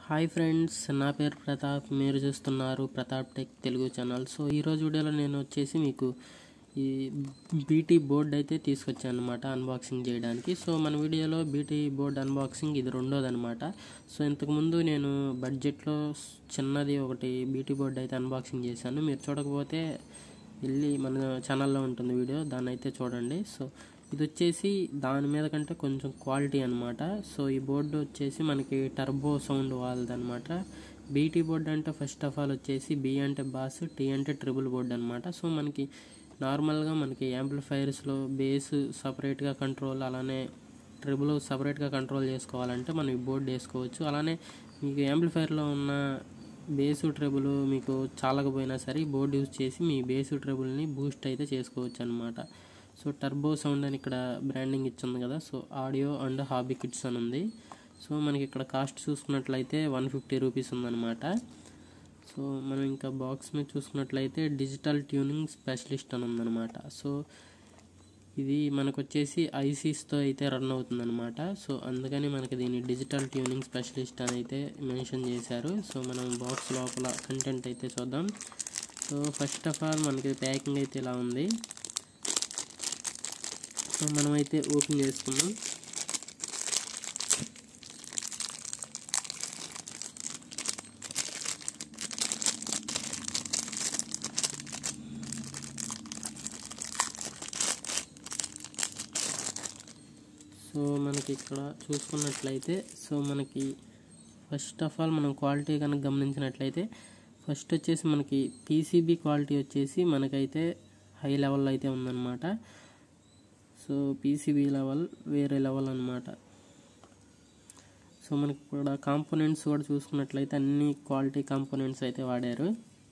Hi friends, నా పేరు ప్రతాప్. మీరు చూస్తున్నారు Pratap tech Telugu channel. So ఈరోజు వీడియోలో నేను వచ్చేసి మీకు ఈ బీటీ బోర్డ్ అయితే తీసుకొచ్చాను అనమాట అన్బాక్సింగ్ చేయడానికి. సో మన వీడియోలో బీటీ బోర్డ్ అన్బాక్సింగ్ ఇది రెండోదనమాట. సో ఇంతకుముందు నేను బడ్జెట్లో చిన్నది ఒకటి బీటీ బోర్డ్ అయితే అన్బాక్సింగ్ చేశాను. మీరు చూడకపోతే వెళ్ళి మన ఛానల్లో ఉంటుంది వీడియో, దాన్ని అయితే చూడండి. సో ఇది వచ్చేసి దాని మీద కంటే కొంచెం క్వాలిటీ అనమాట. సో ఈ బోర్డు వచ్చేసి మనకి టర్బో సౌండ్ వాళ్ళది అనమాట. బీటీ బోర్డు అంటే ఫస్ట్ ఆఫ్ ఆల్ వచ్చేసి బి అంటే బాస్, టీ అంటే ట్రిపుల్ బోర్డు అనమాట. సో మనకి నార్మల్గా మనకి యాంప్లిఫైర్స్లో బేస్ సపరేట్గా కంట్రోల్, అలానే ట్రిపుల్ సపరేట్గా కంట్రోల్ చేసుకోవాలంటే మనం ఈ బోర్డు వేసుకోవచ్చు. అలానే మీకు యాంప్లిఫైర్లో ఉన్న బేసు ట్రిబుల్ మీకు చాలకపోయినా సరే ఈ బోర్డు యూజ్ చేసి మీ బేసు ట్రిబుల్ని బూస్ట్ అయితే చేసుకోవచ్చు అనమాట. సో టర్బో సౌండ్ అని ఇక్కడ బ్రాండింగ్ ఇచ్చింది కదా. So audio and hobby kits అని ఉంది. సో మనకి ఇక్కడ కాస్ట్ చూసుకున్నట్లయితే 150 రూపీస్ ఉందన్నమాట. సో మనం ఇంకా బాక్స్ మీద చూసుకున్నట్లయితే డిజిటల్ ట్యూనింగ్ స్పెషలిస్ట్ అని ఉందన్నమాట. సో ఇది మనకు వచ్చేసి ఐసీస్తో అయితే రన్ అవుతుందన్నమాట. సో అందుకని మనకి దీన్ని డిజిటల్ ట్యూనింగ్ స్పెషలిస్ట్ అని అయితే మెన్షన్ చేశారు. సో మనం బాక్స్ లోపల కంటెంట్ అయితే చూద్దాం. సో ఫస్ట్ ఆఫ్ ఆల్ మనకి ప్యాకింగ్ అయితే ఇలా ఉంది. సో మనమైతే ఓపెన్ చేసుకున్నాం. సో మనకి ఇక్కడ చూసుకున్నట్లయితే సో మనకి ఫస్ట్ ఆఫ్ ఆల్ మనం క్వాలిటీ కనుక గమనించినట్లయితే ఫస్ట్ వచ్చేసి మనకి పీసీబీ క్వాలిటీ వచ్చేసి మనకైతే హై లెవెల్లో అయితే ఉందన్నమాట. సో పీసీబీ లెవెల్ వేరే లెవెల్ అనమాట. సో మనకి ఇక్కడ కాంపోనెంట్స్ కూడా చూసుకున్నట్లయితే అన్ని క్వాలిటీ కాంపోనెంట్స్ అయితే వాడారు.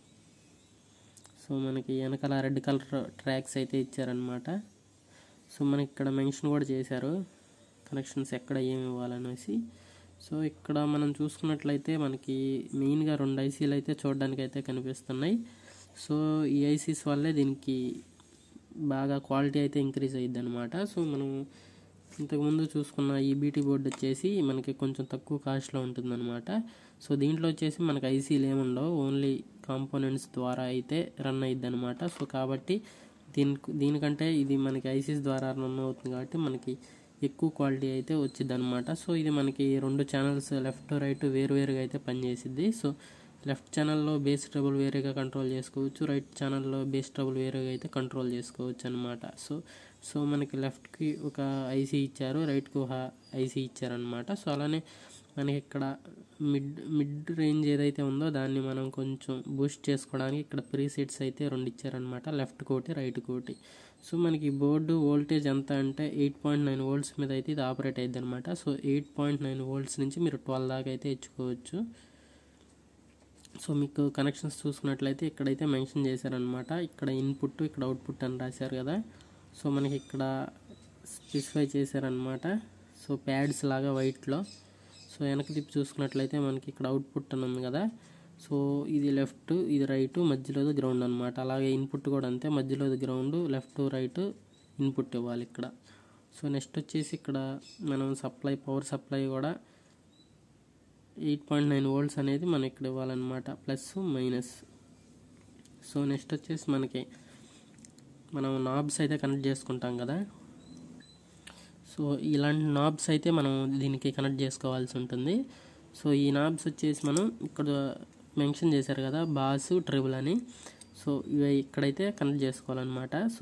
సో మనకి వెనకాల రెడ్ కలర్ ట్రాక్స్ అయితే ఇచ్చారనమాట. సో మనకి ఇక్కడ మెన్షన్ కూడా చేశారు కనెక్షన్స్ ఎక్కడ ఏమి ఇవ్వాలనేసి. సో ఇక్కడ మనం చూసుకున్నట్లయితే మనకి మెయిన్గా 2 ఐసీలు అయితే చూడడానికి అయితే కనిపిస్తున్నాయి. సో ఈ ఐసీస్ వల్లే దీనికి బాగా క్వాలిటీ అయితే ఇంక్రీజ్ అయ్యిద్ది అనమాట. సో మనం ఇంతకుముందు చూసుకున్న ఈ బీటీ బోర్డు వచ్చేసి మనకి కొంచెం తక్కువ కాస్ట్లో ఉంటుందన్నమాట. సో దీంట్లో వచ్చేసి మనకి ఐసీలు ఏముండవు, ఓన్లీ కాంపోనెంట్స్ ద్వారా అయితే రన్ అయ్యిద్ది అనమాట. సో కాబట్టి దీనికంటే ఇది మనకి ఐసీస్ ద్వారా రన్ అవుతుంది కాబట్టి మనకి ఎక్కువ క్వాలిటీ అయితే వచ్చింది అనమాట. సో ఇది మనకి 2 ఛానల్స్ లెఫ్ట్ రైట్ వేరువేరుగా అయితే పనిచేసిద్ది. సో లెఫ్ట్ ఛానల్లో బేస్ ట్రబుల్ వేరేగా కంట్రోల్ చేసుకోవచ్చు, రైట్ ఛానల్లో బేస్ ట్రబుల్ వేరేగా అయితే కంట్రోల్ చేసుకోవచ్చు అనమాట. సో మనకి లెఫ్ట్కి ఒక ఐసీ ఇచ్చారు, రైట్కి ఒక ఐసీ ఇచ్చారనమాట. సో అలానే మనకి ఇక్కడ మిడ్ రేంజ్ ఏదైతే ఉందో దాన్ని మనం కొంచెం బూస్ట్ చేసుకోవడానికి ఇక్కడ ప్రీసెట్స్ అయితే 2 ఇచ్చారనమాట, లెఫ్ట్ కోటి రైట్ కోటి. సో మనకి బోర్డు వోల్టేజ్ ఎంత అంటే 8.9 వోల్ట్స్ మీద అయితే ఇది ఆపరేట్ అయ్యిద్ది అనమాట. సో 8.9 వోల్ట్స్ నుంచి మీరు 12 దాకా అయితే ఇచ్చుకోవచ్చు. సో మీకు కనెక్షన్స్ చూసుకున్నట్లయితే ఇక్కడైతే మెన్షన్ చేశారనమాట. ఇక్కడ ఇన్పుట్, ఇక్కడ అవుట్పుట్ అని రాశారు కదా. సో మనకి ఇక్కడ స్పెసిఫై చేశారనమాట. సో ప్యాడ్స్ లాగా వైట్లో. సో వెనక తిప్పి చూసుకున్నట్లయితే మనకి ఇక్కడ అవుట్పుట్ అని ఉంది కదా. సో ఇది లెఫ్ట్, ఇది రైట్, మధ్యలోది గ్రౌండ్ అనమాట. అలాగే ఇన్పుట్ కూడా అంతే, మధ్యలోది గ్రౌండ్, లెఫ్ట్ రైట్ ఇన్పుట్ ఇవ్వాలి ఇక్కడ. సో నెక్స్ట్ వచ్చేసి ఇక్కడ మనం పవర్ సప్లై కూడా 8.9 వోల్ట్స్ అనేది మనం ఇక్కడ ఇవ్వాలన్నమాట, ప్లస్ మైనస్. సో నెక్స్ట్ వచ్చేసి మనకి మనం నాబ్స్ అయితే కనెక్ట్ చేసుకుంటాం కదా. సో ఇలాంటి నాబ్స్ అయితే మనం దీనికి కనెక్ట్ చేసుకోవాల్సి ఉంటుంది. సో ఈ నాబ్స్ వచ్చేసి మనం ఇక్కడ మెన్షన్ చేశారు కదా బాస్ ట్రిబుల్ అని. సో ఇవి ఇక్కడైతే కనెక్ట్ చేసుకోవాలన్నమాట. సో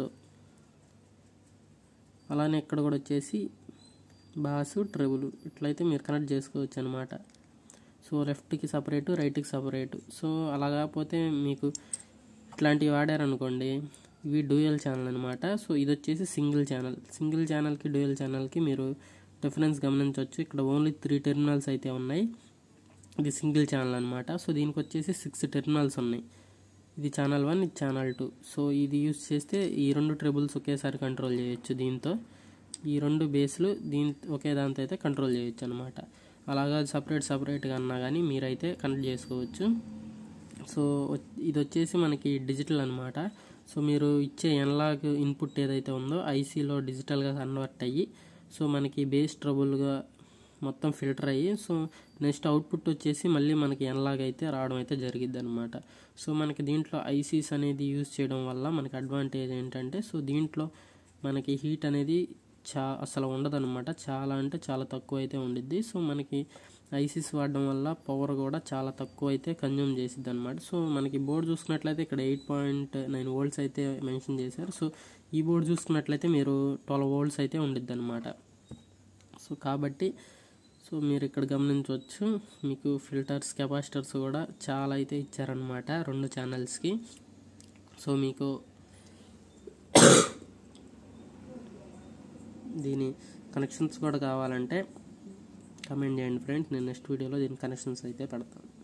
అలానే ఇక్కడ కూడా వచ్చేసి బాస్ ట్రిబుల్ ఇట్లయితే మీరు కనెక్ట్ చేసుకోవచ్చు అనమాట. సో లెఫ్ట్కి సపరేటు, రైట్కి సపరేటు. సో అలా కాకపోతే మీకు ఇట్లాంటివి వాడారనుకోండి, ఇవి డ్యూయల్ ఛానల్ అనమాట. సో ఇది వచ్చేసి సింగిల్ ఛానల్కి డ్యూయల్ ఛానల్కి మీరు డిఫరెన్స్ గమనించవచ్చు. ఇక్కడ ఓన్లీ 3 టెర్మినల్స్ అయితే ఉన్నాయి, ఇది సింగిల్ ఛానల్ అనమాట. సో దీనికి వచ్చేసి 6 టెర్మినల్స్ ఉన్నాయి. ఇది ఛానల్ 1, ఇది ఛానల్ 2. సో ఇది యూజ్ చేస్తే ఈ 2 ట్రిబుల్స్ ఒకేసారి కంట్రోల్ చేయొచ్చు. దీంతో ఈ 2 బేస్లు ఒకే దాంతో అయితే కంట్రోల్ చేయొచ్చు అనమాట. అలాగా సపరేట్గా అన్నా కానీ మీరైతే కనెక్ట్ చేసుకోవచ్చు. సో ఇది వచ్చేసి మనకి డిజిటల్ అనమాట. సో మీరు ఇచ్చే ఎనలాగ్ ఇన్పుట్ ఏదైతే ఉందో ఐసీలో డిజిటల్గా కన్వర్ట్ అయ్యి సో మనకి బేస్ ట్రబుల్గా మొత్తం ఫిల్టర్ అయ్యి సో నెక్స్ట్ అవుట్పుట్ వచ్చేసి మళ్ళీ మనకి ఎన్లాగ్ అయితే రావడం అయితే జరిగిద్ది అనమాట. సో మనకి దీంట్లో ఐసీస్ అనేది యూజ్ చేయడం వల్ల మనకి అడ్వాంటేజ్ ఏంటంటే సో దీంట్లో మనకి హీట్ అనేది అసలు ఉండదన్నమాట. చాలా అంటే చాలా తక్కువ అయితే ఉండిద్ది. సో మనకి ఐసీస్ వాడడం వల్ల పవర్ కూడా చాలా తక్కువ అయితే కన్జ్యూమ్ చేసిద్ది అనమాట. సో మనకి బోర్డు చూసుకున్నట్లయితే ఇక్కడ 8.9 వోల్ట్స్ అయితే మెన్షన్ చేశారు. సో ఈ బోర్డు చూసుకున్నట్లయితే మీరు 12 వోల్ట్స్ అయితే ఉండిద్ది అనమాట. సో కాబట్టి సో మీరు ఇక్కడ గమనించవచ్చు మీకు ఫిల్టర్స్ కెపాసిటర్స్ కూడా చాలా అయితే ఇచ్చారనమాట 2 ఛానల్స్కి. సో మీకు దీని కనెక్షన్స్ కూడా కావాలంటే కమెంట్ చేయండి ఫ్రెండ్స్, నేను నెక్స్ట్ వీడియోలో దీని కనెక్షన్స్ అయితే పెడతాను.